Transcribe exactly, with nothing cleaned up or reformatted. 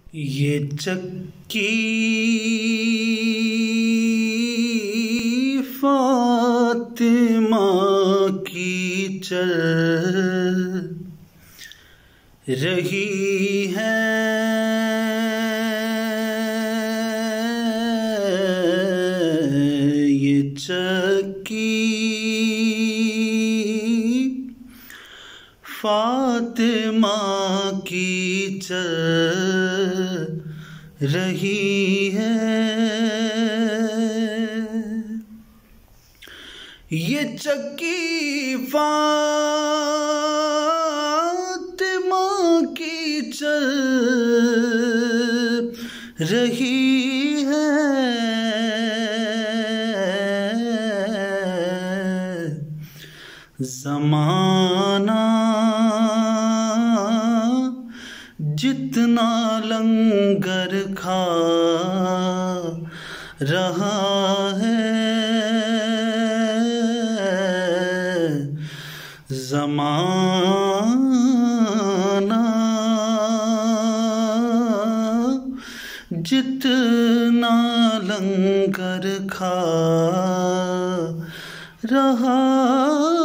ये चक्की फातिमा की चल रही है, ये चक्की फातिमा की चल रही है। ये चक्की फातिमा की चल रही है, ज़माना जितना लंगर खा रहा है, ज़माना जितना लंगर खा रहा